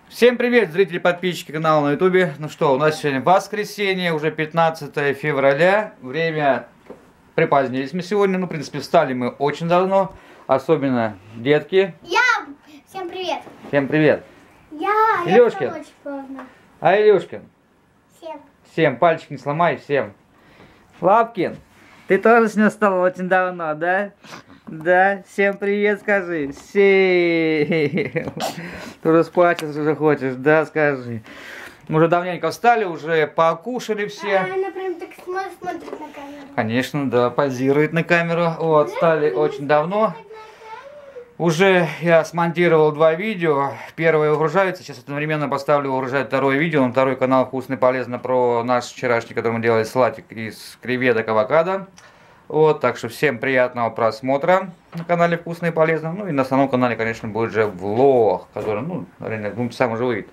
Всем привет, зрители, подписчики канала на ютубе. Ну что, у нас сегодня воскресенье, уже 15 февраля. Время припозднились мы сегодня. Ну, в принципе, встали мы очень давно. Особенно детки. Всем привет. Всем привет. Илюшкин. Очень поздно. А Илюшкин? Всем. Всем, пальчик не сломай, всем. Лапкин, ты тоже сегодня встал очень давно, да? Да, всем привет скажи. Всем. Ты уже спать уже хочешь, да, скажи. Мы уже давненько встали, уже покушали все. Она прям так смотрит на камеру. Конечно, да, позирует на камеру. Вот, встали очень давно. Уже я смонтировал 2 видео. Первое выгружается. Сейчас одновременно поставлю выгружать второе видео. На второй канал «Вкусно и полезно» про наш вчерашний, который мы делали, салатик из креветок авокадо. Вот, так что всем приятного просмотра на канале «Вкусно и полезно». Ну и на основном канале, конечно, будет же влог, который, ну, наверное, 2 часам уже выйдет.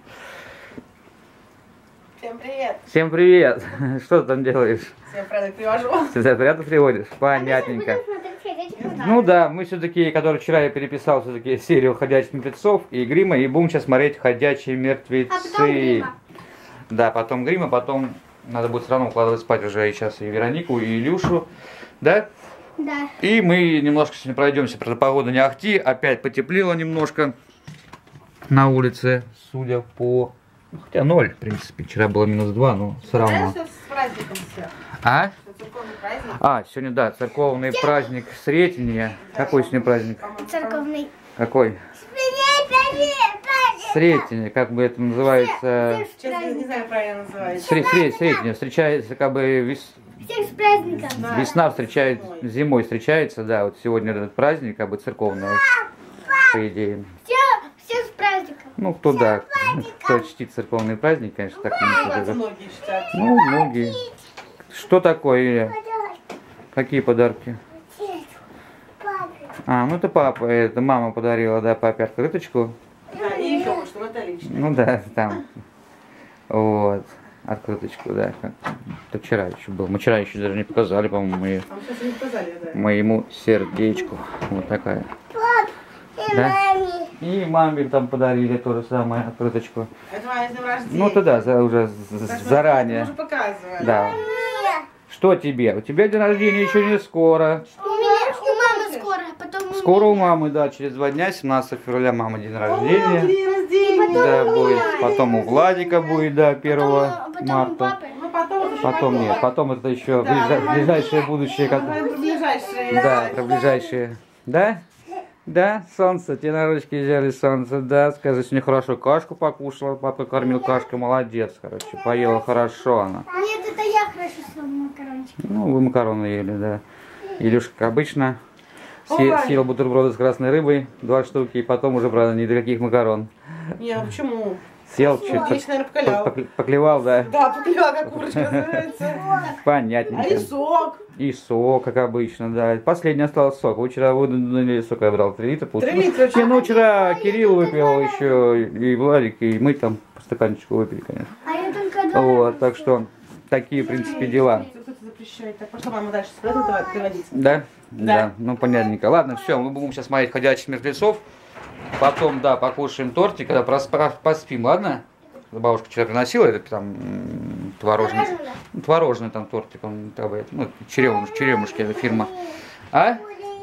Всем привет! Всем привет! Что ты там делаешь? Всем порядок привожу. Ты порядок приводишь? Понятненько. Ну да, мы все-таки, который вчера я переписал все-таки серию «Ходячих мертвецов» и «Грима», и будем сейчас смотреть «Ходячие мертвецы». А потом «Грима». Да, потом «Грима», потом надо будет все равно укладывать спать уже и сейчас и Веронику, и Илюшу, да? Да. И мы немножко сегодня пройдемся, правда, погода не ахти, опять потеплело немножко на улице, судя по... Хотя 0, в принципе, вчера было -2, но все равно. С праздником всех. А? Церковный праздник. А, сегодня, да, церковный праздник Сретения. Какой сегодня праздник? Церковный. Какой? Сретение, как бы это называется? Честно, не знаю, правильно называется. Сретение, встречается, как бы Всех с праздником. Да. весна встречает, зимой встречается, да, вот сегодня этот праздник, как бы церковный, по идее. Всех с праздником. Ну, кто, да, кто чтит церковный праздник, конечно, так не Кстати, будет. многие считают. Ну, многие. Что такое, Илья? Какие подарки? А, ну это папа, это мама подарила, да, папе открыточку. Да, и еще кое-что, это лично. Ну да, там. Вот. Открыточку, да. Это вчера еще был. Мы вчера еще даже не показали, по-моему, А мы сейчас не показали, да. моему сердечку. Вот такая. Да? И маме там подарили то же самое, открыточку. Это моя с днем рождения. Ну тогда уже Так что Мы заранее. уже показывали. Да. Что тебе? У тебя день рождения еще не скоро. У мамы скоро, потом Скоро у мамы, да, через 2 дня, 17 февраля, мама день О, рождения. день рождения. Да, будет. Потом у Владика будет, да, 1 потом у марта. папы. Ну, потом уже Потом нет, потом это еще ближайшее будущее. Давай про ближайшие. Да, про ближайшие. Да? Да, солнце, тебе на ручки взяли солнце, да, скажи, сегодня хорошо кашку покушала, папа кормил кашкой, молодец, короче, поела хорошо она. Нет, это я хорошо съела макарончик. Ну, вы макароны ели, да. Илюшка, как обычно, Ой. съел бутерброды с красной рыбой, 2 штуки, и потом уже, правда, ни до каких макарон. Не, а почему? Съел, Я еще, наверное, покалял. поклевал, да, Да, покалял, как курочка называется. А понятненько. и сок. И сок, как обычно, да. Последний остался сок. Вы вчера выдали сок, я брал 3 литра. 3 литра. Не, ну вчера Кирилл выпил еще, и Владик, и мы там по стаканчику выпили, конечно. А я только 2 Вот, так что такие, в принципе, дела. Кто-то запрещает. Так, пошла мама дальше спрятать, доводить. Да? Да. Да. Ну, понятненько. Ладно, все, мы будем сейчас смотреть «Ходячих мертвецов». Потом, да, покушаем тортик, когда поспим, ладно? Бабушка вчера приносила, это там творожный. Творожный там тортик, он, как бы, ну, черемушки, это фирма. А?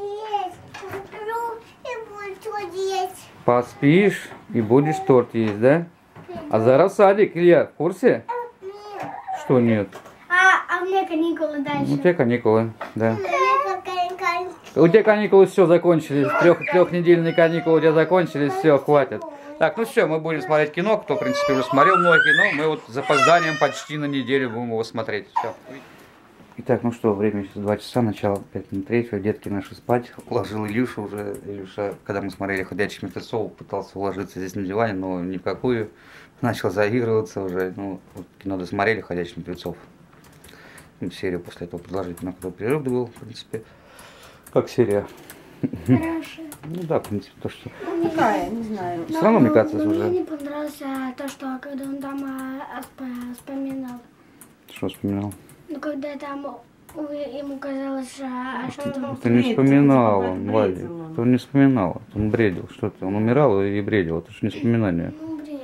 Поспишь и будешь торт есть, да? А зараз садик, Илья, в курсе? Что нет? А у меня каникулы У дальше. тебя каникулы, да. У тебя каникулы все закончились, трехнедельные каникулы у тебя закончились, все, хватит. Так, ну все, мы будем смотреть кино, кто, в принципе, уже смотрел многие, но мы вот с запозданием почти на неделю будем его смотреть. Все. Итак, ну что, время сейчас 2 часа, начало 5 минут 3, детки наши спать. Уложил Илюшу уже. Илюша, когда мы смотрели «Ходячих мертвецов», пытался уложиться здесь на диване, но ни в какую. Начал заигрываться уже. Ну, вот кино досмотрели «Ходячих мертвецов». Ну, серию после этого предложить, на какой перерыв был, в принципе. Как серия? Хорошо. Ну да, в принципе, то, что... Какая, не знаю. Все равно, мне кажется, Мне уже... не понравилось то, что когда он там вспоминал. Что вспоминал? Ну, когда там ему казалось, что там... Это не вспоминал он, бредил Владик. он. Это он не вспоминал. Он бредил. Что ты? Он умирал и бредил. Это же не вспоминание. Ну, бредил.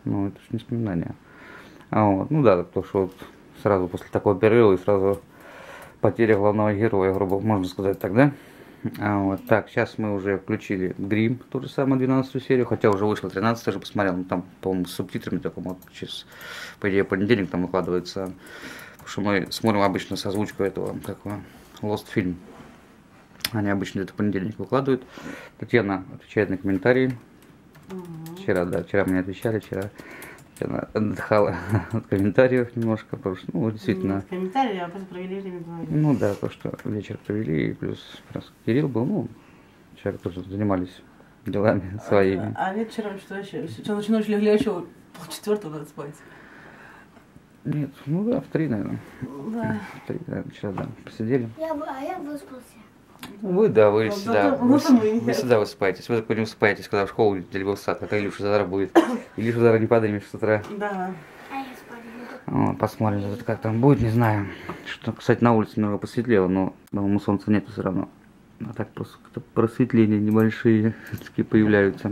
Ну, это же не воспоминания. Вот. Ну да, то, что вот сразу после такого перерыва и сразу потеря главного героя, грубо можно сказать так, да? Вот. Так, сейчас мы уже включили Грим, ту же самую 12 серию, хотя уже вышла 13, уже посмотрел, ну там, по-моему, с субтитрами только, вот, сейчас, по идее, понедельник там выкладывается, потому что мы смотрим обычно с озвучкой этого, какого, Lost фильм. Они обычно где-то в понедельник выкладывают. Татьяна отвечает на комментарии. Вчера мне отвечали, вчера Татьяна отдыхала от комментариев немножко, потому что, ну, действительно... Комментарии, а просто провели время вдвоем. Ну да, то, что вечер провели, и плюс раз Кирилл был, ну, человек тоже занимались делами своими. А вечером что вообще? Что, ночью легли, еще 3:30 надо спать? Нет, ну да, в 3, наверное. Да. В 3, наверное, вчера, да, посидели. Я выспался. Вы, да, вы всегда, мы вы всегда высыпаетесь. Вы такой не высыпаетесь, когда в школу идете, либо в сад, как Илюша завтра будет. Илюша завтра не поднимешь с утра. Да. А я спать буду. Вот, посмотрим, как там будет, не знаю. Что, кстати, на улице немного посветлело, но, по-моему, солнца нету все равно. А так просто просветления небольшие такие появляются.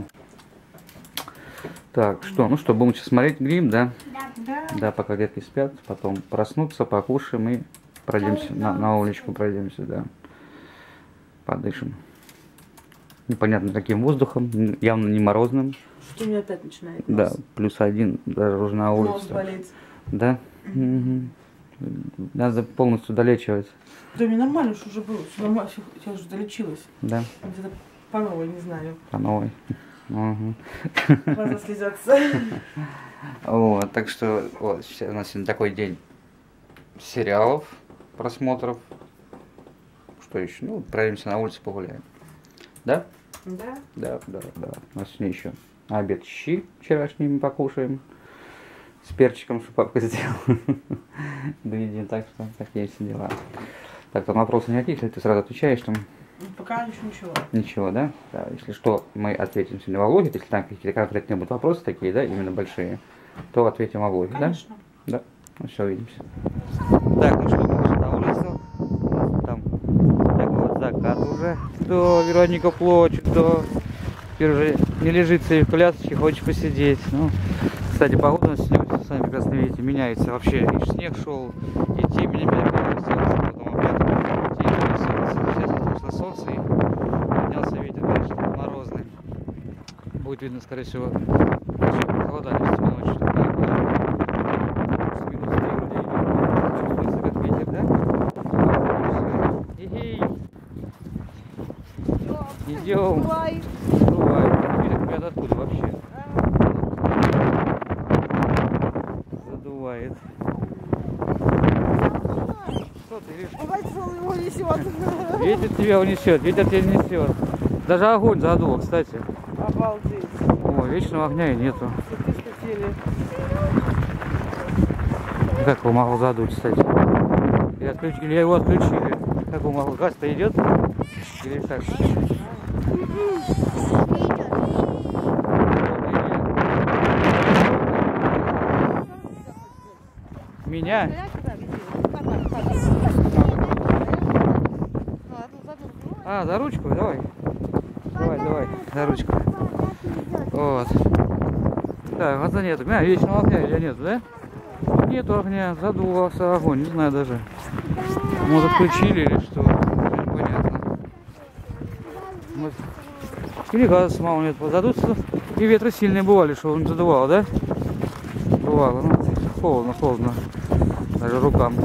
Так, что, ну что, будем сейчас смотреть Грим, да? Да. Да, пока детки спят, потом проснуться, покушаем и пройдемся, на уличку пройдемся, да. Подышим. Непонятно каким воздухом, явно не морозным. Что у меня опять начинает? Да, +1, даже уже на улице. Нос болит. Да? Угу. Надо полностью долечивать. Да, мне нормально, что уже было. Все нормально, я уже долечилась. Да? Где-то по новой, не знаю. По новой. Угу. Глаза слезятся. Вот, так что вот, у нас сегодня такой день сериалов, просмотров. Что еще? Ну, пройдемся на улицу, погуляем. Да? Да. Да. У нас сегодня еще обед щи вчерашними покушаем. С перчиком, что папка сделал. Доведем, так что такие все дела. Так, там вопросы никаких, если ты сразу отвечаешь, там... Пока еще ничего. Ничего, да? Да? Если что, мы ответим сегодня во влоге, если там какие-то конкретные будут вопросы такие, да, именно большие, то ответим во влоге, Конечно. да? Да. Ну все, увидимся. Так, ну что, мы вышли на улицу. Там такой вот закат уже. Да, Вероника плачет, да. Теперь уже не лежится и в колясочке, хочешь посидеть. Ну, кстати, погода на сегодня, сами прекрасно видите, меняется вообще. И снег шел, и темень опять солнце, потом опять темень солнце. Сейчас вышло солнце и поднялся ветер, конечно, морозный. Будет видно, скорее всего, вообще похолодание в ночью. Чувствуется как ветер, да? Идем. Бывает. Ветер откуда вообще? Задувает. Что ты, Иришка? Ветер тебя унесет, ветер тебя несет. Даже огонь задуло, кстати. Обалдеть. О, вечного огня и нету. Как его могло задуть, кстати? Или его отключили? Как его могло? Газ-то идет? Или так? Меня? А, за ручку? Давай. Давай, за ручку. Вот. Так, глаза нету. Вечного огня или нету, да? Нету огня, задулся огонь, не знаю даже. Может, отключили или что? Непонятно. Вот. Или газа самого нет. Задуться. И ветры сильные бывали, что он задувал, да? Бывало. Ну, холодно. Даже рукам.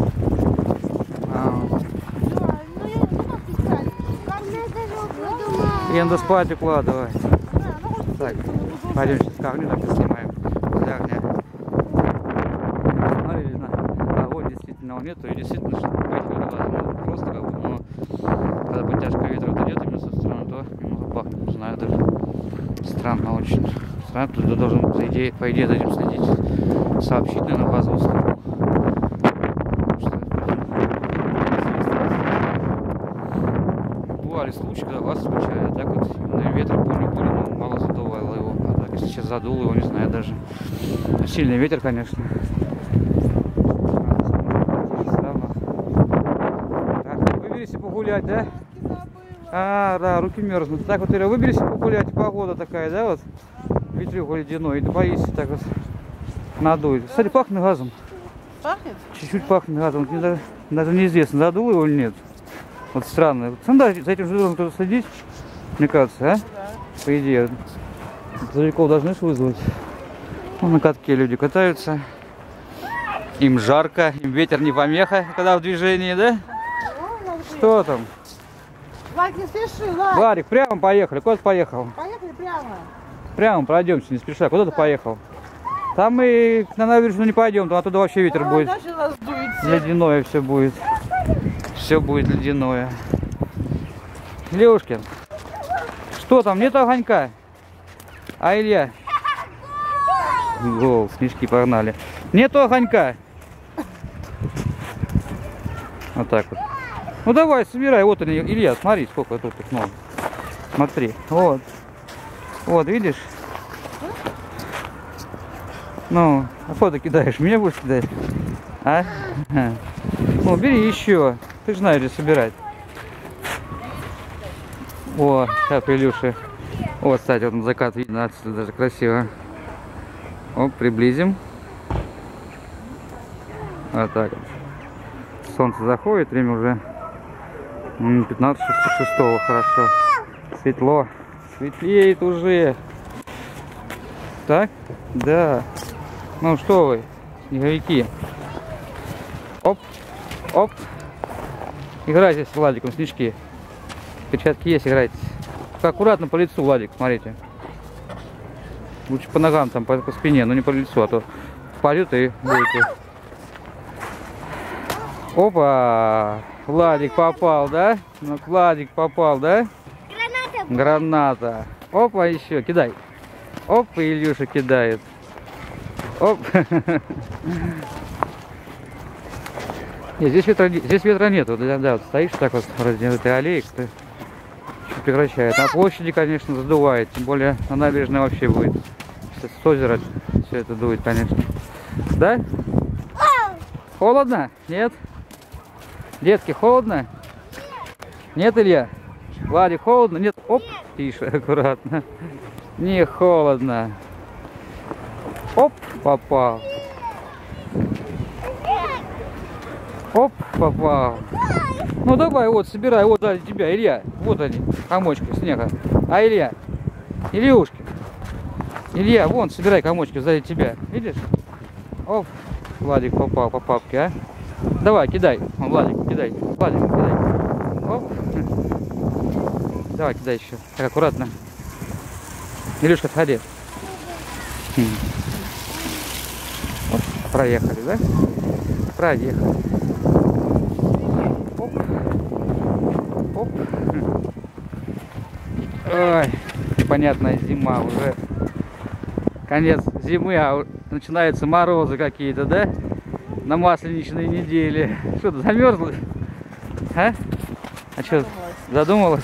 И надо спать укладывай. Так, пойдем сейчас к огню, так и снимаем. Для огня. Смотрели на огонь, действительно он нету, и действительно, что просто как бы, но когда подтяжка ветра вот идет именно со стороны, то немного пахнет, не знаю даже. Странно очень. Странно, кто должен, по идее, за этим следить. Сообщить, наверное, базовую службу. Бывали случаи, когда вас случали, а так вот ветер, помню, были, но мало задувало его. А так, если сейчас задуло его, не знаю даже. Сильный ветер, конечно. Так, выберись погулять, да? А, да, руки мерзнут. Так вот, Ира, выберись погулять, погода такая, да, вот? Ветрюк ледяной, и боишься так вот надует. Кстати, пахнет газом. Пахнет? Чуть-чуть пахнет газом. Вот мне даже неизвестно, задул его или нет. Вот странно. Вот, да, за этим же должен кто-то следить, мне кажется, а? Да. По идее. Грузовиков должны же вызвать. Вон на катке люди катаются. Им жарко, им ветер не помеха, когда в движении, да? Что там? Владик, не спеши, Владик. Владик, прямо поехали. Куда ты поехал? Поехали прямо. Прямо пройдемся, не спеша. Куда ты поехал? Там мы на набережную не пойдем, там оттуда вообще ветер будет. Даже раздуется. Ледяное все будет. Все будет ледяное. Левушкин, что там, нет огонька? А Илья? Гол, снежки погнали. Нету огонька. Вот так вот. Ну давай, собирай. Вот они, Илья, смотри, сколько тут их много. Смотри, вот. Вот, видишь? Ну, а что ты кидаешь? Меня будешь кидать? А? Ну, бери еще. Ты же знаешь, где собирать. О, как Илюша. Вот, кстати, вот закат видно отсюда даже красиво. Оп, приблизим. Вот так вот. Солнце заходит, время уже 15:06, хорошо. Светло. Светлеет уже. Так? Да. Ну что вы, снеговики. Оп, оп. Играйте с Владиком, снежки. Перчатки есть, играйте. Только аккуратно по лицу, Владик, смотрите. Лучше по ногам, там, по спине, но не по лицу, а то впадет и будете. Опа! Владик попал, да? Ну, Владик попал, да? Граната. Граната. Опа, еще, кидай. Оп, и Ильюша кидает. Оп. Нет, здесь ветра нету. Да, вот стоишь так вот ради этой аллеи, ты чуть прекращает. На площади, конечно, задувает. Тем более на набережной вообще будет. Сейчас с озера все это дует, конечно. Да? Холодно? Нет? Детки, холодно? Нет, Илья? Владик, холодно? Нет? Оп, тише, аккуратно. Не холодно. Оп, попал. Оп, попал. Ну давай, вот, собирай, вот сзади тебя, Илья. Вот они, комочки снега. А Илья? Ильюшки. Илья, вон, собирай комочки сзади тебя. Видишь? Оп, Владик попал по папке, а? Давай, кидай. Вон, Владик, кидай. Владик, кидай. Оп. Давай, кидай еще. Так, аккуратно. Илюшка, отходи. Оп, проехали, да? Проехали. Оп. Оп. Ой, понятная зима уже. Конец зимы, а начинаются морозы какие-то, да? На масленичной неделе. Что ты, замерзла? А? А что, задумалась?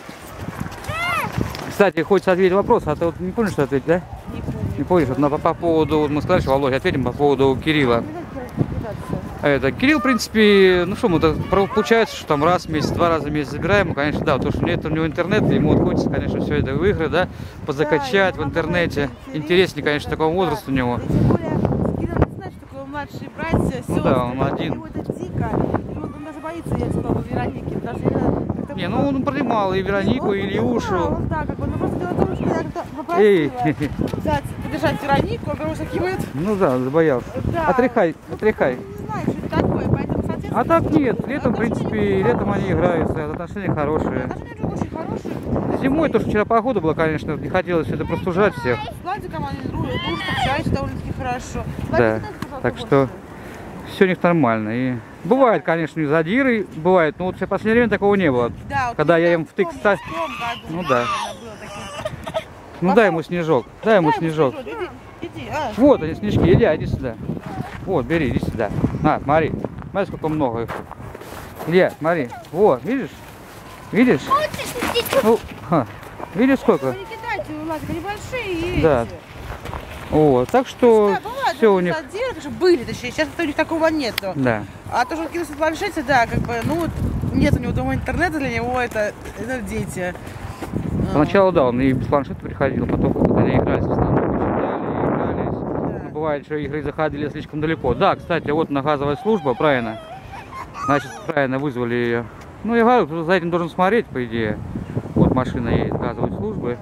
Кстати, хочется ответить вопрос, а ты вот не помнишь, что ответить, да? Не помню. Не помнишь, вот по поводу, вот мы сказали, что Володя, ответим по поводу Кирилла. Это Кирилл, в принципе, ну что, мы получается, что там раз в месяц, 2 раза в месяц забираем, конечно, да, потому что нет у него интернета, ему вот хочется, конечно, все это в игры, да, позакачать в интернете. Интереснее, конечно, такого возраста у него. Тем более, Кирилл не знает, что такое младшие братья, сестры. Да, он один. Его это дико. И он даже боится, я сказала, Вероники. Даже как-то Не, ну он принимал и Веронику, и Ильюшу. Да, как бы, ну просто дело в том, что я как-то попросила взять, подержать Веронику, а Вероша кивает. Ну да, забоялся. Да. Отряхай, отряхай. Не знаю, что это такое, поэтому, соответственно... А так нет, летом, в принципе, летом они играются, отношения хорошие. Отношения очень хорошие. Зимой, то, что вчера погода была, конечно, не хотелось это простужать всех. С Владиком они дружат, общаются довольно-таки хорошо. Да, так что все у них нормально. И бывает, конечно, не задиры, бывает, но вот в последнее время такого не было. Да, вот Когда я им втык ставь. Ну да. Ну дай ему снежок, дай ему снежок. Иди, а. Вот они, снежки, Илья, иди сюда. Вот, бери, иди сюда. На, смотри, смотри, сколько много их. Илья, смотри, вот, видишь? Видишь? Ну, видишь сколько? Не кидайте, Владик, они большие есть. Да. Вот, так что Да, бывает, все у них. были, точнее, сейчас у них такого нету. Да. А то, что он кинулся в планшете, да, как бы, ну вот, нет у него дома интернета, для него это дети. Поначалу, да, он и без планшета приходил, потом, когда они игрались, в основном, читали, игрались. Да. бывает, что игры заходили слишком далеко. Да, кстати, вот на газовая служба, правильно. Значит, правильно вызвали ее. Ну, я говорю, кто за этим должен смотреть, по идее. Вот машина едет газовой службы.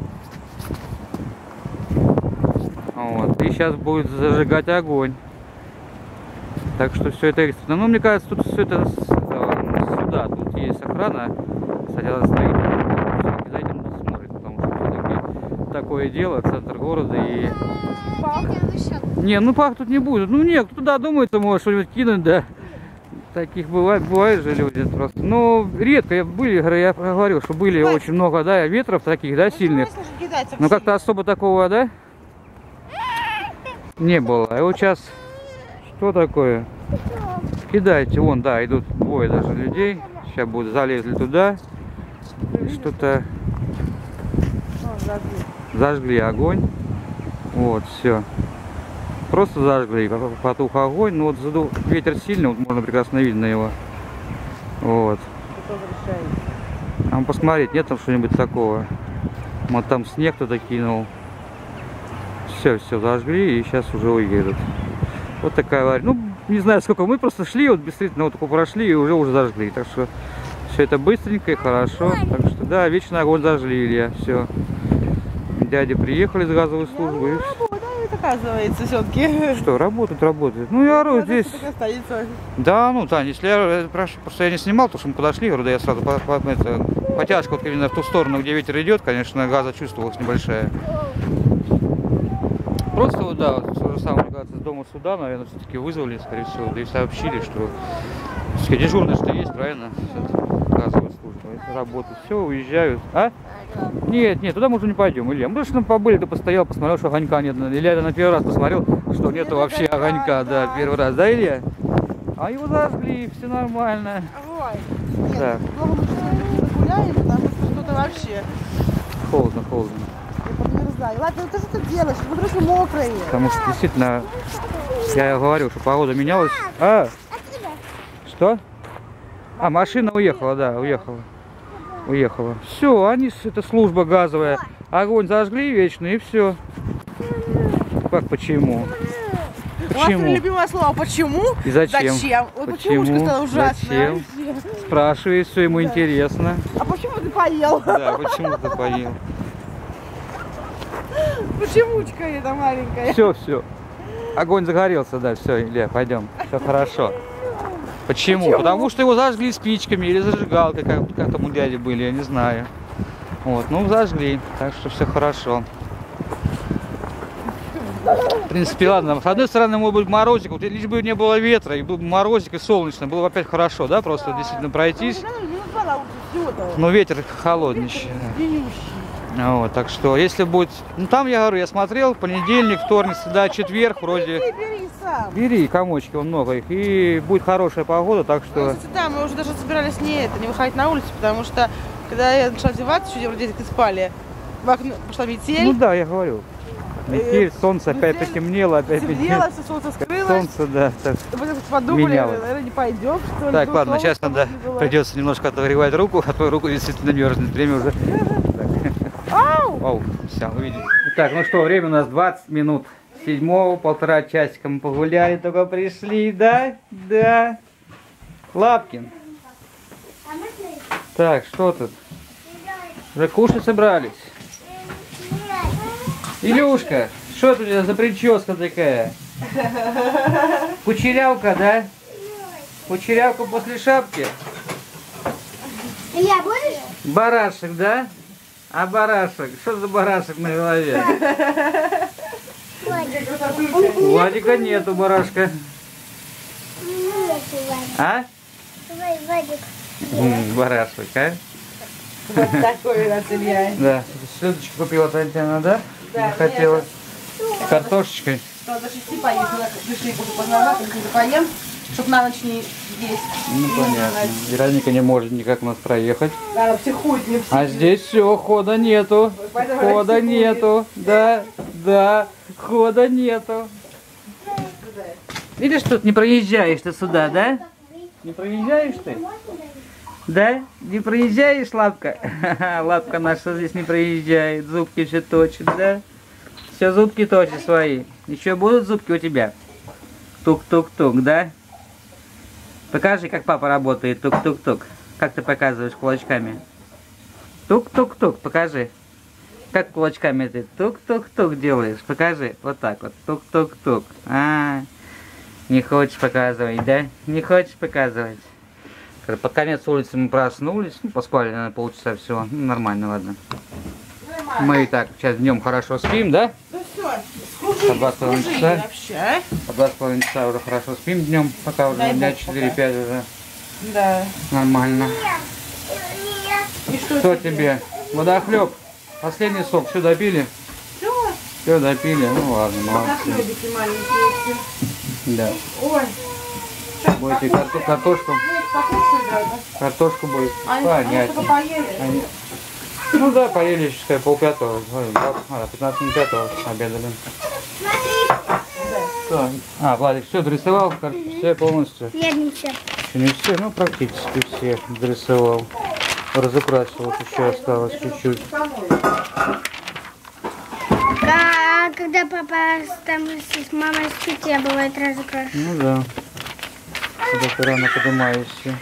Вот. И сейчас будет зажигать огонь. Так что все это экстренно. Ну, мне кажется, тут все это сюда. Тут есть охрана. Кстати, она стоит. За этим смотрит, потому что все-таки такое дело, центр города и... Не, ну пах тут не будет. Ну нет, кто туда думает, может что-нибудь кинуть, да. Таких бывает же люди просто. Но редко были, я говорил, что были очень много, да, ветров таких, да, сильных. Но как-то особо такого, да, не было. А вот сейчас что такое? Кидайте, вон, да, идут двое даже людей. Сейчас будут, залезли туда. Что-то зажгли огонь. Вот, все. Просто зажгли, потух огонь. Ну вот задул ветер сильный, вот можно прекрасно видно его. Вот. А посмотреть, нет там что-нибудь такого. Вот там снег кто-то кинул. Все зажгли и сейчас уже уедут. Вот такая авария. Ну, не знаю сколько, мы просто шли, вот быстренно вот такой прошли и уже зажгли. Так что все это быстренько и хорошо. Так что да, вечный огонь зажгли, Илья. Все. Дяди приехали с газовой службы. Оказывается, все-таки. Что, работают. Ну, я говорю, здесь... Да, ну, Таня, если я... Просто я не снимал, потому что мы подошли, говорю, да я сразу потяжка вот именно в ту сторону, где ветер идет, конечно, газа чувствовалась небольшая. Просто вот, да, вот, то же самое, мне кажется, с дома сюда, наверное, все-таки вызвали, скорее всего, да и сообщили, что дежурный что есть, правильно? Газовая служба, работают, все, уезжают. А? Нет, туда мы уже не пойдем, Илья. Мы просто побыли, ты постоял, посмотрел, что огонька нет. Илья на первый раз посмотрел, что нету вообще огонька, да, первый раз, да, Илья? А его зажгли, все нормально. Ой, да. Гуляем, потому что что-то вообще. Холодно. Я подмерзаю. Ладно, ты что ты делаешь? Мы просто мокрые. Потому что действительно, я говорил, что погода менялась. А? Что? А, машина уехала, да, уехала. Все, они, это служба газовая. Огонь зажгли вечный и все. Как почему? Почему? У вас любимое слово почему? И зачем? Ой, почему сказала ужасно? Зачем? Спрашивает, все ему интересно. А почему ты поел? Да, почему ты поел? Почемучка эта маленькая. Все. Огонь загорелся, да, все, Илья, пойдем. Все хорошо. Почему? Потому что его зажгли спичками или зажигалкой, как там у дяди были, я не знаю. Вот, ну зажгли, так что все хорошо. В принципе, ладно. С одной стороны, может быть морозик, вот, лишь бы не было ветра, и был бы морозик и солнечно, было бы опять хорошо, да, просто действительно пройтись. Но ветер холоднейший. Вот, так что, если будет... Ну, там, я говорю, я смотрел, понедельник, вторник, среда, четверг, вроде... Бери сам. Бери, комочки, вон много их, и будет хорошая погода, так что... Да, мы уже даже собирались не выходить на улицу, потому что, когда я начала одеваться, чуть вроде детки спали, в окно пошла метель. Ну да, я говорю. Метель, солнце опять потемнело, опять темнело, все солнце скрылось. Солнце, да, так подумали, менялось. наверное, не пойдем, что ли. Так, ладно, сейчас надо, придется немножко отогревать руку, а то руку действительно мерзнет, время уже... Ау, все, увидели. Так, ну что, время у нас 20 минут. 7-го, полтора часика мы погуляли, только пришли, да? Да. Лапкин. Так, что тут? Уже кушать собрались? Илюшка, что это у тебя за прическа такая? Кучерявка, да? Кучерявка после шапки? Я будешь? Барашек, да? А барашек? Что за барашек на голове? У Владика нету барашка. А? Барашек, а? Вот такой раз, Илья. Да. Селедочку купила Татьяна, да? Да. Хотела. С картошечкой. До 6 поесть, мы решили поздновато, поем, чтобы на ночь не есть. Ну понятно. Вероника не может никак у нас проехать. Да, она психует, не психует. А здесь все, хода нету. Хода нету. Да, хода нету. Видишь, тут не проезжаешь ты сюда, да? Не проезжаешь ты? Да? Не проезжаешь, Лапка? Лапка наша здесь не проезжает, зубки все точит, да? Все зубки точно свои. Еще будут зубки у тебя? Тук-тук-тук, да? Покажи, как папа работает. Тук-тук-тук. Как ты показываешь кулачками? Тук-тук-тук, покажи. Как кулачками ты тук-тук-тук делаешь? Покажи. Вот так вот. Тук-тук-тук. Не хочешь показывать, да? Не хочешь показывать? Под конец улицы мы проснулись. Ну, поспали, наверное, полчаса всего. Ну, нормально, ладно. Мы и так сейчас днем хорошо спим, да? Ну все, По 2,5 часа. вообще. По 2,5 часа уже хорошо спим днем. Пока уже дня 4-5 уже. Да. Нормально. И Что тебе? Водохлеб. Последний сок. Все допили? Все допили. Ну ладно, молодцы. Хлебики маленькие. Да. Ой. Будете картошку? Картошку будет. Они только поели? Ну да, поели еще 4:30. 15 минут 5 обедали. Так. Владик, все дорисовал? Все полностью? Я не все. Еще не все, ну практически все дорисовал. Разукрасил, вот еще осталось чуть-чуть. Когда папа там с мамой спит, я бывает разукрашу. Ну да. Когда ты рано поднимаешься.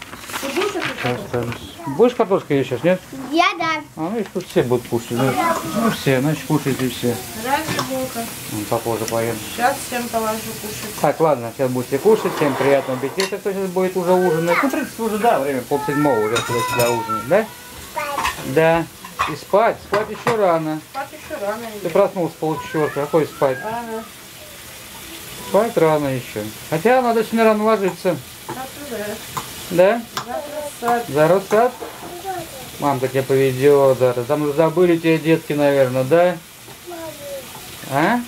Будешь картошку есть сейчас, нет? Я да. Ну и тут все будут кушать. Да? Ну все, значит кушайте все. Раньше булка. Попозже поем. Сейчас всем положу кушать. Так, ладно, сейчас будете кушать. Всем приятного аппетита, кто сейчас будет уже ужинать. Ну, в принципе, уже, да, время 6:30 уже сюда ужинать, да? Да. И спать. Спать еще рано. Спать еще рано. Ты проснулся 3:30. Какой спать? Рано. Спать рано еще. Хотя надо сегодня рано ложиться. Да? За Россад? Мамка тебя поведет, да. Там забыли тебе детки, наверное, да? А?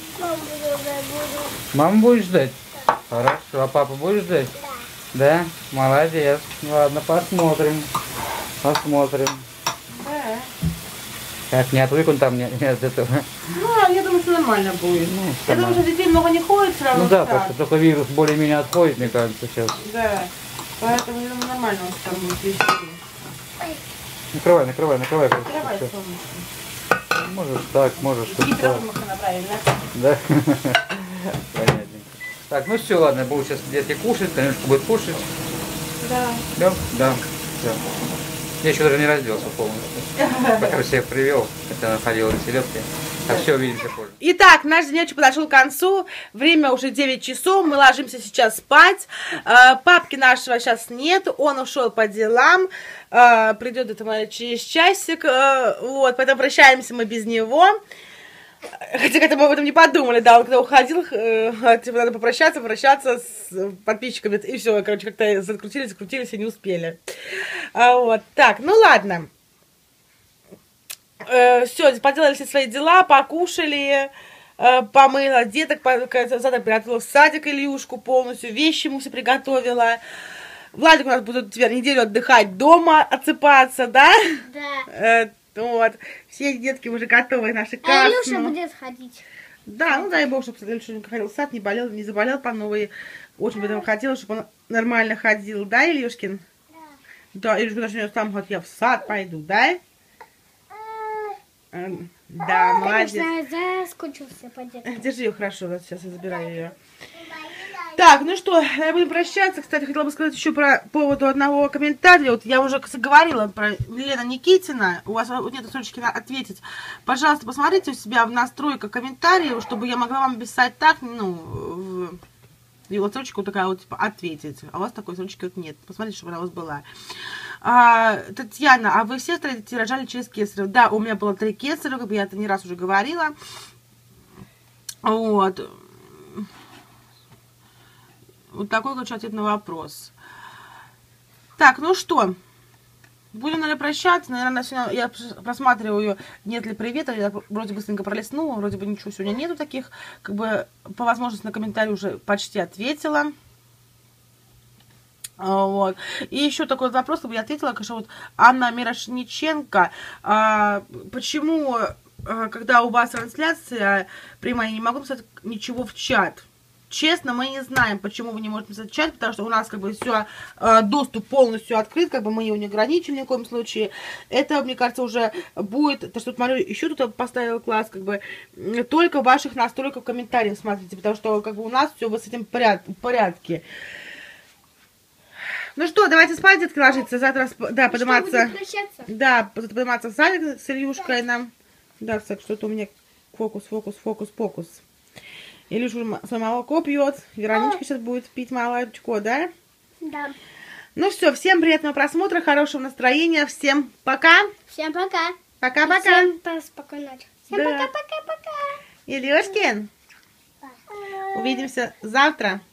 Маму будешь ждать? Хорошо. А папу будешь ждать? Да? Молодец. Ладно, посмотрим. Посмотрим. Да. Как не отвык он там не от этого. Ну, я думаю, что нормально будет. Ну, Я думаю, что детей много не ходит все равно. Ну да, потому что только вирус более-менее отходит, мне кажется, сейчас. Да. Поэтому, я думаю, нормально он там будет вести. Накрывай. Давай, Всё. солнышко. Можешь так, можешь тут Какие так. травмы направили, Да? Понятненько. Так, ну все, ладно, будут сейчас детки кушать, конечно, будет кушать. да? Да? Да. Все. Я еще даже не разделся полностью. Пока всех привел, хотя ходил на селедке. А все, увидимся позже. Итак, наш денечек подошел к концу. Время уже 9 часов. Мы ложимся сейчас спать. Папки нашего сейчас нет. Он ушел по делам. Придет это через часик. Вот, поэтому прощаемся мы без него. Хотя как-то мы об этом не подумали, да, он когда уходил, типа, надо прощаться с подписчиками, и все, короче, как-то закрутились и не успели. Вот, так, ну ладно. Все, поделали все свои дела, покушали, помыла деток, завтра приготовила в садик Ильюшку полностью, вещи ему все приготовила. Владик у нас будет теперь неделю отдыхать дома, отсыпаться, да? Да. Вот, все детки уже готовы, наши А кашки. Илюша будет ходить. Да, ну дай бог, чтобы Илюша не ходил в сад, не болел, не заболел по новой. Очень бы этого хотела, чтобы он нормально ходил, да, Илюшкин? Да, Илюшка даже сам говорит, я в сад пойду, да? Да, молодец. Конечно, заскучился по детям. Держи ее хорошо, вот сейчас я забираю ее. Так, ну что, будем прощаться. Кстати, хотела бы сказать еще про поводу одного комментария. Вот я уже говорила про Елена Никитина. У вас нет строчки ответить. Пожалуйста, посмотрите у себя в настройках комментариев, чтобы я могла вам писать так, ну, и вот строчка вот такая вот, типа, ответить. А у вас такой строчки вот нет. Посмотрите, чтобы она у вас была. Татьяна, а вы все детей рожали через кесарево? Да, у меня было 3 кесарева, как бы я это не раз уже говорила. Вот. Вот такой, короче, ответ на вопрос. Так, ну что, будем, наверное, прощаться. Наверное, сегодня я просматриваю, нет ли привета. Я вроде быстренько пролистнула, вроде бы ничего сегодня нету таких. Как бы по возможности на комментарий уже почти ответила. Вот. И еще такой вопрос, чтобы я ответила, конечно, вот Анна Мирошниченко. Почему, когда у вас трансляция прямая, я не могу писать ничего в чат? честно, мы не знаем, почему вы не можете писать в чат, потому что у нас как бы все, доступ полностью открыт, как бы мы его не ограничили ни в коем случае. Это, мне кажется, уже будет, то что смотрю, еще тут поставил класс, как бы, только в ваших настройках в комментариях смотрите, потому что как бы у нас все с этим в порядке. Ну что, давайте спать, детки, ложиться, завтра, да, подниматься. Да, подниматься в садик с Ильюшкой нам. Да, кстати, что-то у меня фокус. Илюша свое молоко пьет. Вероничка сейчас будет пить молочко, да? Да. Ну все, всем приятного просмотра, хорошего настроения. Всем пока. Всем пока. Пока-пока. Всем спокойной ночи. Всем Да. пока-пока-пока. Илюшкин. Увидимся завтра.